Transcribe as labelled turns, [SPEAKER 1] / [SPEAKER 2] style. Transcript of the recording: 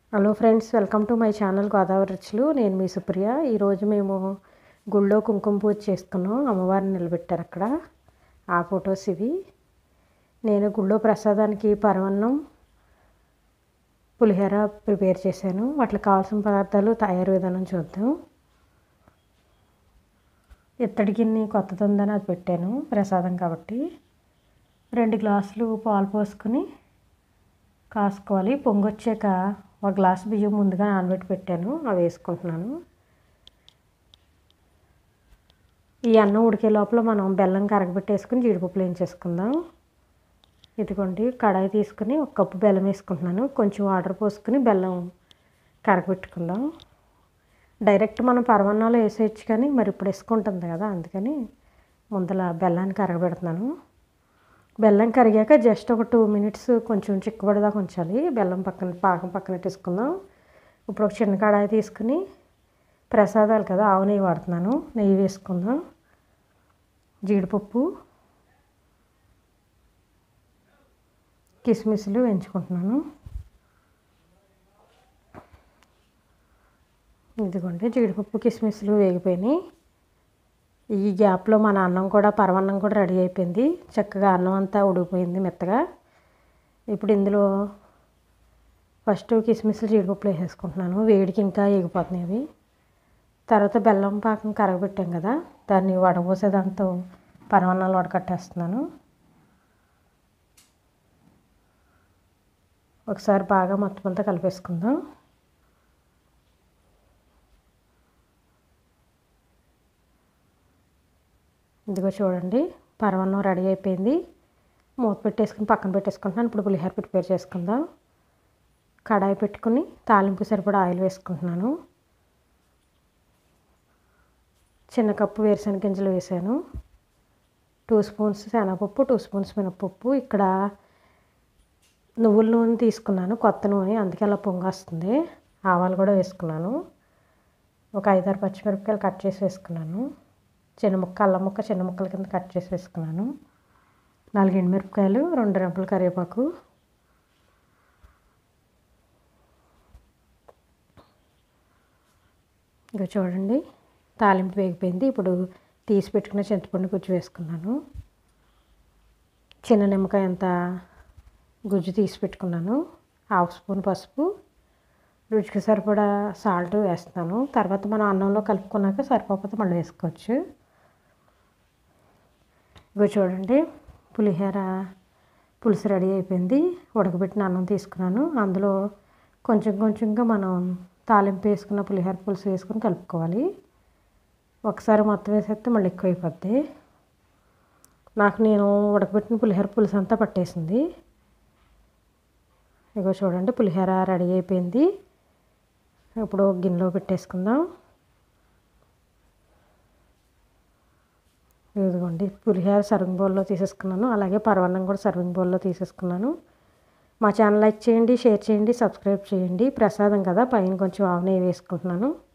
[SPEAKER 1] Hello friends, welcome to my channel Godavari రుచులు. నేను మీ సుప్రియ. ఈరోజు మేము గుళ్ళో కుంకుమ పూజ చేసుకున్నాం. అమ్మవారిని నిలబెట్టారు అక్కడ. ఆ ఫొటోస్ ఇవి. నేను గుళ్ళో ప్రసాదానికి పరవన్నం, పులిహోర ప్రిపేర్ చేశాను. వాటికి కావాల్సిన పదార్థాలు, తయారు విధానం చూద్దాం. ఇత్తడి గిన్నె కొత్తది ఉందని అది పెట్టాను, ప్రసాదం కాబట్టి. 2 గ్లాసులు పాలు పోసుకొని కాసుకోవాలి. పొంగొచ్చాక 1 గ్లాసు బియ్యం ముందుగా నానబెట్టి పెట్టాను, అవి వేసుకుంటున్నాను. ఈ అన్నం ఉడికే లోపల మనం బెల్లం కరగబెట్టేసుకుని జీడిపప్పులు వేయించేసుకుందాం. ఇదిగోండి, కడాయి తీసుకుని 1 కప్పు బెల్లం వేసుకుంటున్నాను. కొంచెం వాటర్ పోసుకుని బెల్లం కరగబెట్టుకుందాం. డైరెక్ట్ మనం పరవన్నాలో వేసేయచ్చు, కానీ మరి ఇప్పుడు వేసుకుంటుంది కదా, అందుకని ముందల బెల్లాన్ని కరగబెడుతున్నాను. బెల్లం కరిగాక జస్ట్ ఒక 2 మినిట్స్ కొంచెం చిక్కబడదాకా ఉంచాలి. బెల్లం పాకం పక్కన పెట్టేసుకుందాం. ఇప్పుడు ఒక చిన్న కడాయి తీసుకుని, ప్రసాదాలు కదా, ఆవు నెయ్యి వాడుతున్నాను. నెయ్యి వేసుకుందాం. జీడిపప్పు, కిస్మిస్లు వేయించుకుంటున్నాను. ఇదిగోండి, జీడిపప్పు కిస్మిస్లు వేగిపోయినాయి. ఈ గ్యాప్లో మన అన్నం కూడా, పరవన్నం కూడా రెడీ అయిపోయింది. చక్కగా అన్నం అంతా ఉడికిపోయింది మెత్తగా. ఇప్పుడు ఇందులో ఫస్ట్ కిస్మిస్లు, జీడిపప్పులు వేసేసుకుంటున్నాను. వేడికి ఇంకా ఎగిపోతున్నాయి అవి. తర్వాత బెల్లం పాకం కరగబెట్టాం కదా, దాన్ని వడపోసేదాంతో పరవన్నాలు వడకట్టేస్తున్నాను. ఒకసారి బాగా మొత్తం అంతా కలిపేసుకుందాం. ఇదిగో చూడండి, పరవన్నం రెడీ అయిపోయింది. మూత పెట్టేసుకుని పక్కన పెట్టేసుకుంటున్నాను. ఇప్పుడు పులిహోర ప్రిపేర్ చేసుకుందాం. కడాయి పెట్టుకుని తాలింపు సరిపడా ఆయిల్ వేసుకుంటున్నాను. చిన్న కప్పు వేరుశనగ గింజలు వేసాను. 2 స్పూన్స్ శనగపప్పు, 2 స్పూన్స్ మినపప్పు. ఇక్కడ నువ్వుల నూనె తీసుకున్నాను, కొత్త నూనె, అందుకే అలా పొంగొస్తుంది. ఆవాలు కూడా వేసుకున్నాను. ఒక 5-6 పచ్చిమిరపకాయలు కట్ చేసి వేసుకున్నాను. చిన్న ముక్క అల్లం ముక్క చిన్న ముక్కల కింద కట్ చేసి వేసుకున్నాను. 4 ఎండుమిరపకాయలు, 2 రెమ్మల కరివేపాకు. ఇంకా చూడండి, తాలింపు వేగిపోయింది. ఇప్పుడు తీసి పెట్టుకున్న చింతపండు గుజ్జు వేసుకున్నాను. చిన్న నిమ్మకాయ అంత గుజ్జు తీసి పెట్టుకున్నాను. 1/2 స్పూన్ పసుపు, రుచికి సరిపడా సాల్ట్ వేస్తున్నాను. తర్వాత మనం అన్నంలో కలుపుకున్నాక సరిపోకపోతే మళ్ళీ వేసుకోవచ్చు. ఇగో చూడండి, పులిహోర పులుసు రెడీ అయిపోయింది. ఉడకబెట్టిన అన్నం తీసుకున్నాను. అందులో కొంచెం కొంచెంగా మనం తాలింపు వేసుకున్న పులిహోర పులుసు వేసుకొని కలుపుకోవాలి. ఒకసారి మొత్తం వేసేస్తే మళ్ళీ ఎక్కువ అయిపోద్ది. నేను ఉడకబెట్టిన పులిహోర పులుసు అంతా పట్టేసింది. ఇగో చూడండి, పులిహోర రెడీ అయిపోయింది. ఇప్పుడు గిన్నెలో పెట్టేసుకుందాం. ఇదిగోండి, పులిహోర సర్వింగ్ బౌల్లో తీసేసుకున్నాను. అలాగే పరవన్నం కూడా సర్వింగ్ బౌల్లో తీసేసుకున్నాను. మా ఛానల్ లైక్ చేయండి, షేర్ చేయండి, సబ్స్క్రైబ్ చేయండి. ప్రసాదం కదా, పైన కొంచెం ఆవు నెయ్యి వేసుకుంటున్నాను.